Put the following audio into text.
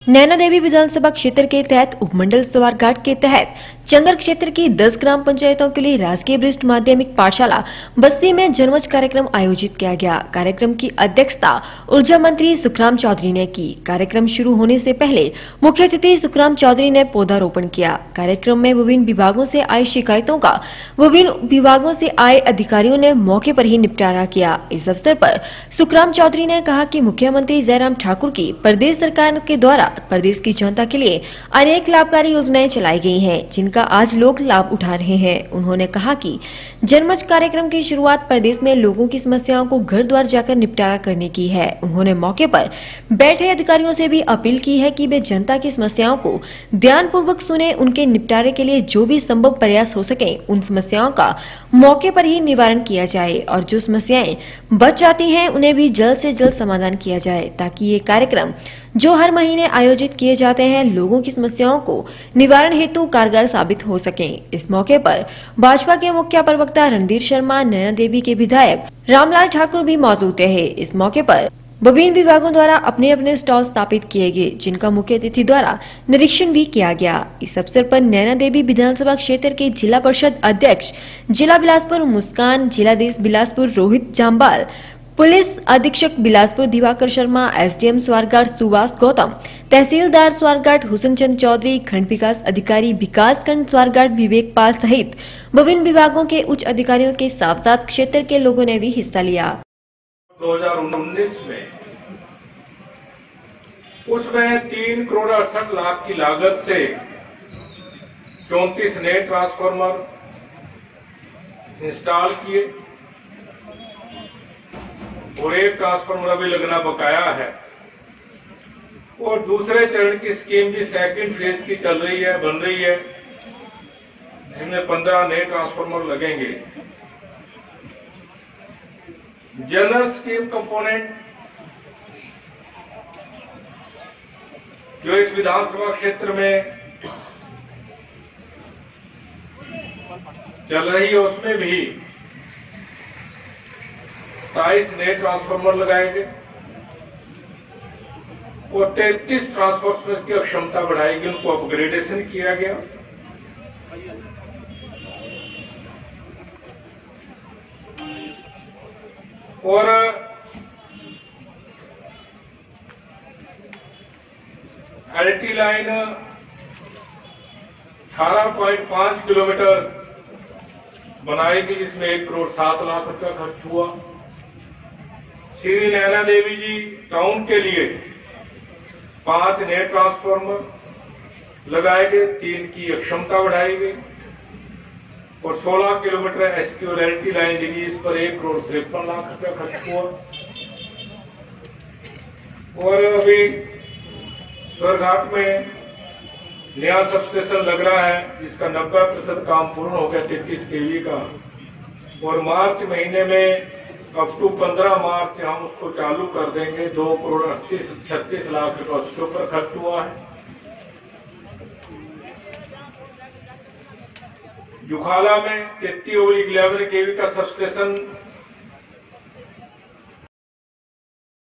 नैना देवी विधानसभा क्षेत्र के तहत उपमंडल स्वारघाट के तहत चंगर क्षेत्र की 10 ग्राम पंचायतों के लिए राजकीय वरिष्ठ माध्यमिक पाठशाला बस्ती में जन्मोत्सव कार्यक्रम आयोजित किया गया। कार्यक्रम की अध्यक्षता ऊर्जा मंत्री सुखराम चौधरी ने की। कार्यक्रम शुरू होने से पहले मुख्य अतिथि सुखराम चौधरी ने पौधारोपण किया। कार्यक्रम में विभिन्न विभागों से आई शिकायतों का विभिन्न विभागों से आए अधिकारियों ने मौके पर ही निपटारा किया। इस अवसर पर सुखराम चौधरी ने कहा कि मुख्यमंत्री जयराम ठाकुर की प्रदेश सरकार के द्वारा प्रदेश की जनता के लिए अनेक लाभकारी योजनाएं चलाई गई हैं, जिनका आज लोग लाभ उठा रहे हैं। उन्होंने कहा कि जनमंच कार्यक्रम की शुरुआत प्रदेश में लोगों की समस्याओं को घर द्वार जाकर निपटारा करने की है। उन्होंने मौके पर बैठे अधिकारियों से भी अपील की है कि वे जनता की समस्याओं को ध्यानपूर्वक सुने, उनके निपटारे के लिए जो भी संभव प्रयास हो सके उन समस्याओं का मौके पर ही निवारण किया जाए और जो समस्याएं बच जाती हैं उन्हें भी जल्द से जल्द समाधान किया जाए, ताकि ये कार्यक्रम जो हर महीने आयोजित किए जाते हैं लोगों की समस्याओं को निवारण हेतु कारगर साबित हो सकें। इस मौके पर भाजपा के मुख्य प्रवक्ता रणधीर शर्मा, नैना देवी के विधायक रामलाल ठाकुर भी मौजूद रहे। इस मौके पर विभिन्न विभागों द्वारा अपने अपने स्टॉल स्थापित किए गए, जिनका मुख्य अतिथि द्वारा निरीक्षण भी किया गया। इस अवसर पर नैना देवी विधानसभा क्षेत्र के जिला परिषद अध्यक्ष जिला बिलासपुर मुस्कान, जिलाधीश बिलासपुर रोहित जाम्बाल, पुलिस अधीक्षक बिलासपुर दिवाकर शर्मा, एसडीएम स्वारघाट सुभाष गौतम, तहसीलदार स्वारघाट हुसैन चंद चौधरी, खंड विकास अधिकारी विकास खंड स्वारघाट विवेक पाल सहित विभिन्न विभागों के उच्च अधिकारियों के साथ साथ क्षेत्र के लोगों ने भी हिस्सा लिया। 2019 में उसमें 3 करोड़ 68 लाख की लागत से 34 नए ट्रांसफार्मर इंस्टॉल किए और एक ट्रांसफार्मर अभी लगना बकाया है और दूसरे चरण की स्कीम भी सेकंड फेज की चल रही है, बन रही है, जिसमें 15 नए ट्रांसफार्मर लगेंगे। जनरल स्कीम कंपोनेंट जो इस विधानसभा क्षेत्र में चल रही है उसमें भी 27 नए ट्रांसफार्मर लगाए गए और 33 ट्रांसफार्मर की क्षमता बढ़ाई गई, उनको अपग्रेडेशन किया गया। और एलटी लाइन 18.5 किलोमीटर बनाएगी, जिसमें 1 करोड़ 7 लाख रुपया खर्च हुआ। श्री नैना देवी जी टाउन के लिए 5 नए ट्रांसफार्मर लगाए गए, 3 की क्षमता बढ़ाई गई और 16 किलोमीटर एसटी और एलटी लाइन रिलीज पर 1 करोड़ 53 लाख रुपया खर्च हुआ। और अभी स्वारघाट में नया सबस्टेशन लग रहा है, जिसका 90% काम पूर्ण हो गया 33 केवी का, और मार्च महीने में अप टू 15 मार्च हम उसको चालू कर देंगे। 2 करोड़ 36 लाख रुपया उसके ऊपर खर्च हुआ है। जुखाला में 33/11 केवी का सबस्टेशन